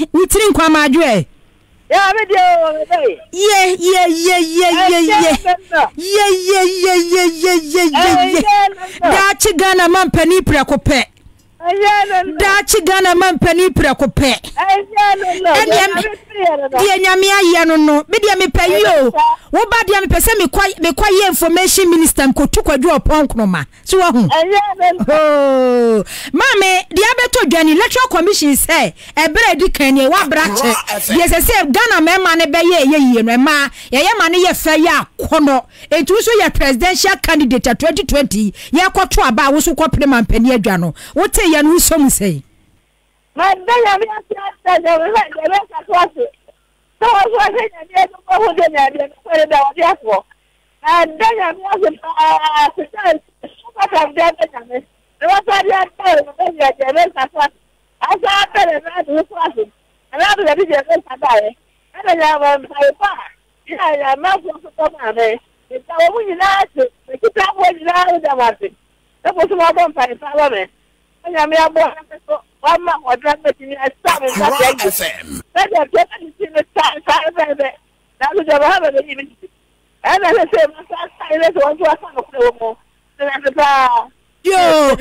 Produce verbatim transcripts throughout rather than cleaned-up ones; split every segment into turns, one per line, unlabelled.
witiri nkwa madwe
ya me dio
ye ye ye ye ye ye ye ye ye ye ye ye ye da chi Ghana man pani prekope da chi Ghana man pani prekope dia nyame aye no no me dia me payo wo ba dia me pese me kwa me kwa ye information minister nkotu kwadwo opon knoma so wo hu oh mame dia beto dwani electoral commission say ebre di kan ye wa brache ye se se Ghana me ma ne be ye ye ye no ma ye ye ma ne ye fa ya kono etu so ye presidential candidate twenty twenty ye kwoto aba wo so kopre man pani adwa no wo te ye no so mu sei
ma be ya me asa da we we be ka twase so so se ya de ko ho de ya de ko de da wa dia ko and then ya me asa se so ka da de ya me wa sa dia ta be ya de be ka twase asa ta de na du twase ana de de de ka da e ana ya ma pa ya ya ma so so ma me ta wo mu ni na se ki ta wo ni na da ma se ta ko so ma bon pa pa wa me anya me abo so Mama, what happened to me? I started that F M. That I get to see the time, time, that was never happened even. And I said, my son, I just want to ask a more.
Yo,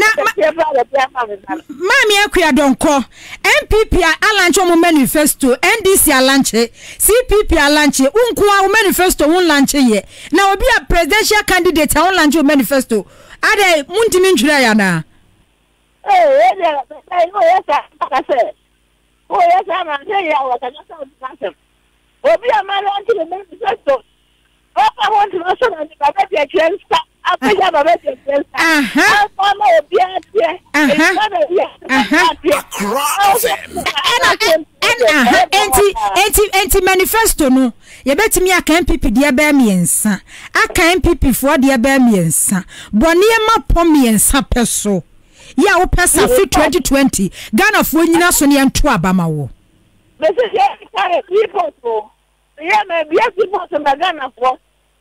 Mammy Aquia don't call M P P Alancho manifesto, N D C Alanche, C P P Alanche, Unkwa manifesto, one lunch ye. Now be a presidential candidate, I want Lancho manifesto. Are they Muntimin Juliana?
Oh, yes, I said. Oh, yes, I'm a day. I was a oh, be a man until the manifesto. Oh, I want to know something about the against. I think I'm a better against. Uh huh. I'm a beer. Uh huh.
Anti, anti, anti manifesto no. You bet me a can P P dear bear me and son. I can P P for dear bear me and son. Bonia ma pommy and sapeso. Ya wo pesa fi twenty twenty Ghana fo nyina so ne nto abama wo
me se ya kare people so ya me bia people so Ghana fo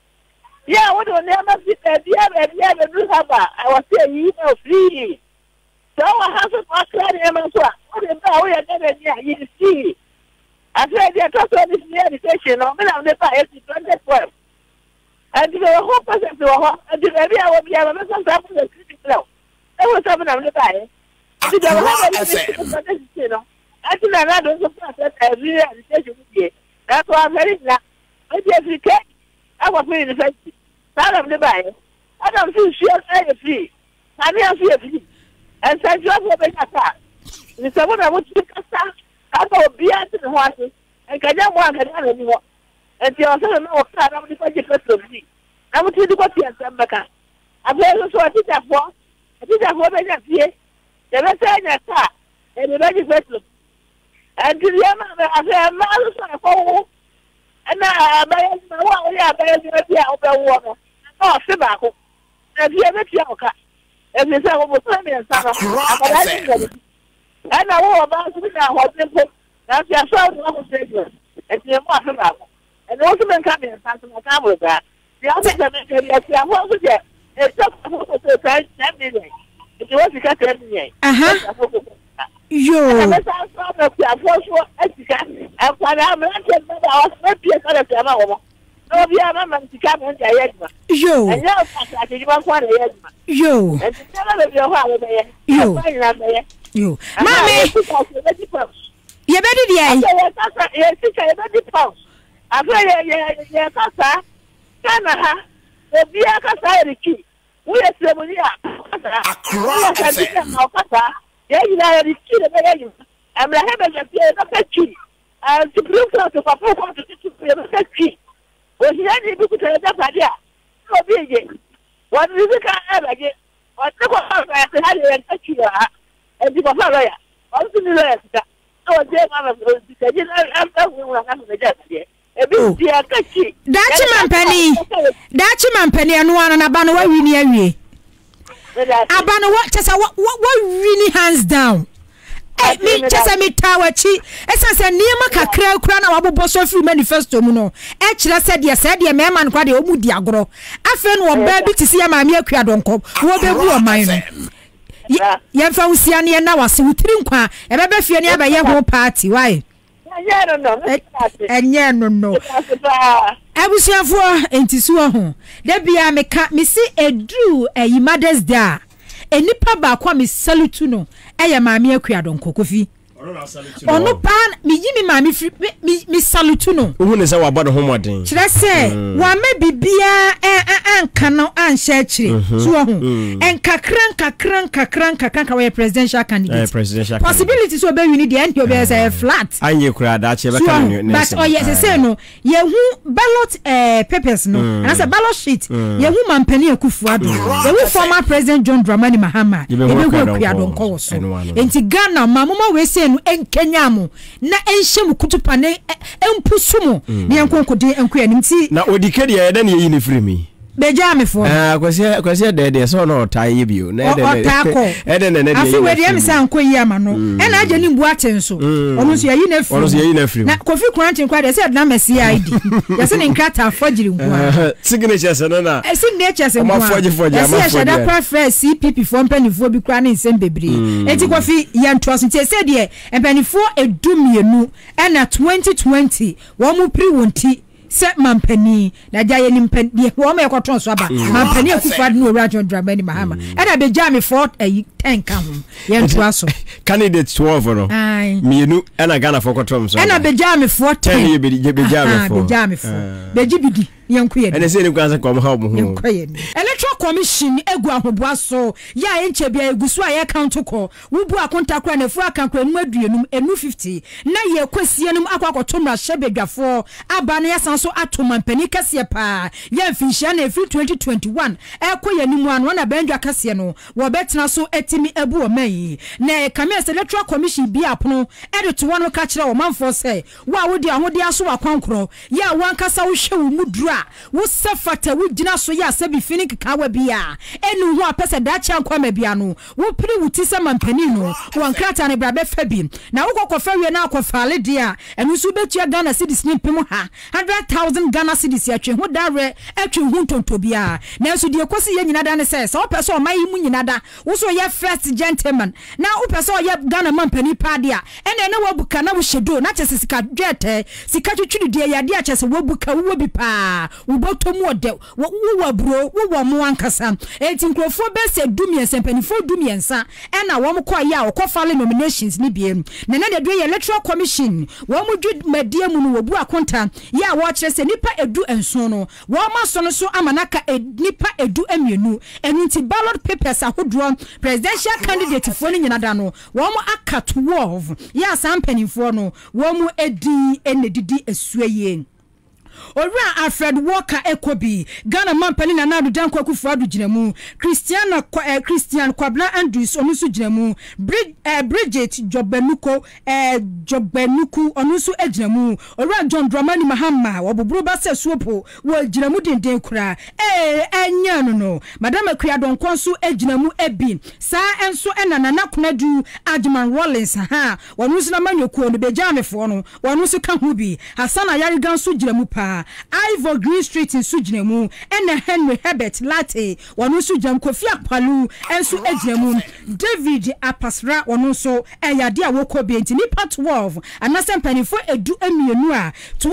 ya wo do ne ma fi e bia e bia be do haba I was say you know free so I have to pass clear e ma so wo de ba wo ya de dia you see I said dia to so this year education no me na me pa twenty twelve and the whole person so ho and the bia wo bia me so sa for the critical I was having a look at it. I did not have anything. I did not have those every education. That's why I'm very glad. I did a I was really the first. None of the buyer. I don't feel sure I free. I don't feel free. And so you have a car. The someone I want to pick a star. I go beyond the horses. And can you walk anymore? And you also know what kind of the budget of me. I want to do what you have done back. I'm very sure I did that for. I think I'm going to see the rest of car and the very bedroom. And to the other, I say, I'm not so and I buy my one, I buy the open water. Oh, tobacco. And you have a car. And the son of a and son. And I will about to be now what simple. That's your son of a statement. And you're more tobacco. And also been coming and passing my car with that. The other thing is, I'm what was it? It's a price ten million. It was a cat ten million. Uh huh.
Yo.
I'm for sure. I'm quite a man. I was not be a kind of Yama. No, we are not to come and Yedma.
Yo.
And now I did one one Yedma.
Yo.
And tell of your holiday.
Yo. Yo. Mammy. You better be a yes, I better pause. I'm very, yes, Casa. Canada. The Bia Casa key. We are seven years. Across yeah, you know, the key of the I'm like having a key. And to prove to perform to the key. Well, he had to put a idea. So big. What is it? I get what the had a key and the lawyer. Also, the lawyer. Oh, dear, I'm not the death here. Dachi man penny. Dachi man penny and one and abano what we near we. Abano what just what what really hands down. Eh me just a me tower chi. Esa se niema kakra kra na wabo boso free manifesto mu no. E kira said ye said ye me man kwa de omu di agoro. Afen wo ba bi tisi ya maami akua donko. Wo bebu o man no.
yemfa usia ne na wase wutiri nkwa ebebe fie ne abaye ho party why
enye no no
enye no no abusiafo entisuo ho da bia meka mesi edru eyi Mother's Day enipa ba kwa me salutu no eye maame akuadon kokofi ono pa mi yimi maame mi salutu no
ohu ne se wa bado ho moden
kire se wa me bibia anka no anhye akire so ho enkakran kakran kakran kakran ka we presidential candidate
presidential
possibility so be win the end be say flat
anye kura da che be kan
no but oh yes say no ye hu ballot eh papers no and say ballot sheet ye hu mampani akufuado ye hu former president John Dramani Mahama ye be hu akuadon ko so enti Ghana mamoma we say no enkanyamo na enhyem kutupa ne empusumo ne enkonkode enkoya nimti
na odikedi ya eda ne yi ne frimi
beja me fo
ah kwasi kwasi de de so no tai bio na ede
ne
ede ne ne de
afi we de am san koyi ama no e na aje ni mbu aten so onu so yi na frimi
onu so yi na frimi
na Kofi Krantin kwa de say na mesi I D ya se ne nkrata afogiri nkwa
signatures no na
e signatures nkwa
ma foji foji
ama foji ya kwa fra C P P fo mpanifo bi kwa na nsem bebre enti Kofi ya ntwaso tie se de mpanifo edumienu e na twenty twenty wo mu pri wonti se mampani na jaye ni mpani wo me ekoton so aba mampani akufad no owura John Dramani Mahama e na be jam for ten ka ho ye ntoa so
candidate twelve no mienu e na Ghana for kotom so
e na be jam for ten
ye be jam for
be jam for be jibidi yenku ye
ene se ni kwanza kwa ha mo ho
electoral commission egu ahoboa so ya enche bia egusu a ye count ko wubu akonta kra na fu akankra nu aduenum enu fifty na ye kwasie num akwakotomra hyebedwafo aba na yasan so atoma mpani kase pa ye mfinhia na efi twenty twenty-one ekoye nimu anu na bandwa kase no wo betena so etimi ebu o mai na kamia electoral commission bia apono ede to wono ka kire o manfo se wa wodi ahode aso wakwankro ya wankasa wo hwe wo mudura wo sefata wo gina so ya sabi fini kawa bia enu ho apese da cha nkwama bia no wo piri wuti se mampani no wo nkrata ne brabe fa bi na wo kokofa wie na akofale dia enu so betua Ghana cedis ni pem ha one hundred thousand Ghana cedis atwe ho dare atwe ho ntonto bia na so die kosi ye nyina da ne se se wo pese o mai mu nyina da wo so ye first gentleman na wo pese o ye Ghana mampani pa dia ene ne wo buka na wo shedo na chese sika dwete sika twitwiri dia ya dia chese wo buka wo bi pa ubotomu ode wo bro wo mo ankasa enti nkrofo be se dumiensa mpanifo dumiensa e na wo mo kwa ya wo file nominations ni biem na na de electoral commission wo mo dwu madie mu no wo bu akonta ya wo kire se nipa edu enso no wo ma so no so amanaka nipa edu amienu enti ballot papers ahodro presidential candidate fo ni nyina da no wo mo aka twelve ya sampanifo no wo mo edi enedidi esueye Ora Alfred Walker Ekobi Ghana mampani na nadu danko akufu adu jinemu Christiana eh, Christian Kwabla Andrews onusu jinemu Brid, eh, Bridget Jobenuko eh, Jobenuku onusu ejinemu Ora John Dramani Mahama wabuburu base suopo wo jinemu denden kura eh enya no no Madam Akuadon konsu ejinemu ebi sa enso ena nana kunadu Adman Rollins ha wanusu na manyoku onu bejamefo no wanusu ka hu bi Hassan Ayarigan su jinemu pa Ivor Green Street in Sujnemu and Henry Herbert Latte wanusu jam Kofi Akpalu ensu ejnemu David Apasra wanuso eyadia wokobi enti nipa twelve anasem panifo edu emienu a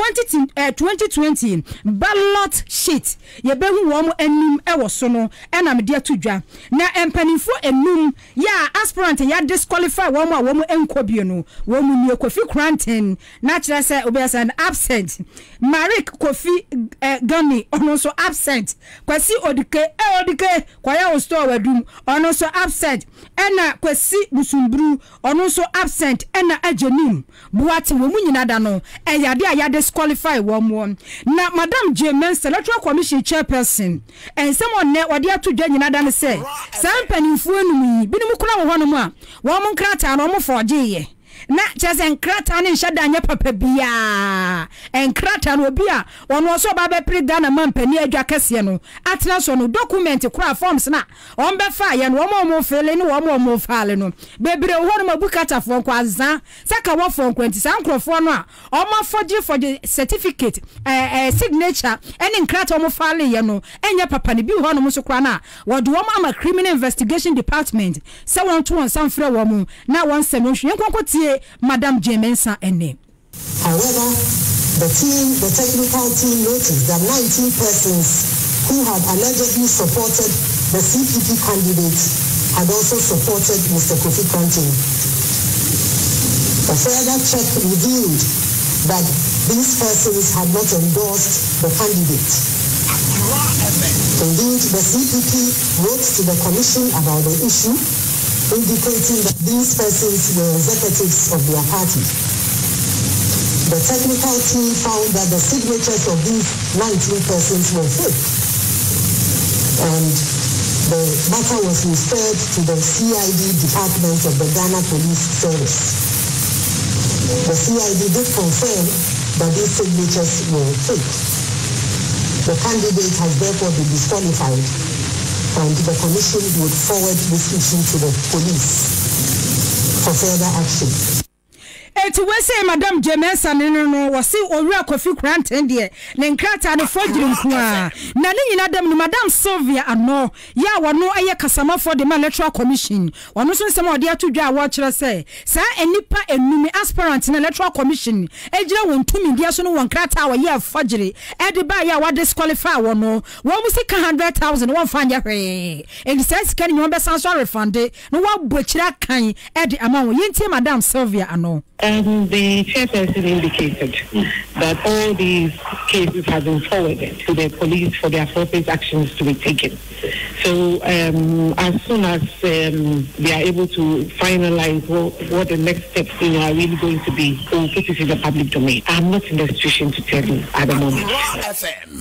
twenty twenty ballot sheet yebehu wo mo anim ewo so no ena media tudwa na empanifo enum ya aspirant ya disqualify wo mo a wo mo enkobie no wo mo nie Kofi Krantin na kire se obesan absent Marik Kofi eh, Gani ono so absent Kwasi Odike eh Odike kwaya o store wadum ono so absent ena Kwasi Busumbru ono so absent ena Ajenim Buati wo mu nyina da no eyade a ya disqualify wo mo na Madam James Electoral Commission chairperson ensem onne wode atodwa nyina da ne se sampanimfo enum yi binimu kula wo hono mu a wo mo nkrata no mo forge ye na chese nkrata ne nhada anya papa bia enkrata no bia ono so ba be prega na mampani adwa kese no atena so no document kura forms na on be fa ye no omo mo fele ne omo mo faale no bebre wo no mabukata fo kwa azan saka wo fo kwenti san krofo no a omo foji for the certificate eh eh signature ene nkrata omo faale ye no enya papa ne bi ho no mo so kura na wo do omo ama criminal investigation department se won to won san frɛ wo mo na won se no hwe enkonkotie Madam Jemensa ene.
However, the team, the technical team noticed that nineteen persons who had allegedly supported the C P P candidate had also supported Mister Kofi Kante. A further check revealed that these persons had not endorsed the candidate. Indeed, the C P P wrote to the commission about the issue, indicating that these persons were executives of their party. The technical team found that the signatures of these nineteen persons were fake, and the matter was referred to the C I D Department of the Ghana Police Service. The C I D did confirm that these signatures were fake. The candidate has therefore been disqualified, and the commission would forward this issue to the police for further action.
Eti we say Madam Jemensa no no wasi owura Kofi Kranten de ne nkrata no fodiri nko a na ne nyina dem no Madam Sylvia ano ya wono aye kasama for the electoral commission wono so nsem ode atodwa a wo kire say sa enipa enumi aspirant na electoral commission ejira won tumi dia so no won nkrata a ye afagiri e de ba ya wa disqualify wono wo mu sika one hundred thousand won fanya hwe e di sense kan nyon be sanso refund no wa bochira kan e de ama wo yenti Madam Sylvia ano.
Um, the chairperson indicated that all these cases have been forwarded to the police for the appropriate actions to be taken. So um, as soon as um, they are able to finalize what, what the next steps you know, are really going to be, we'll put it in the public domain. I'm not in the situation to tell you at the moment.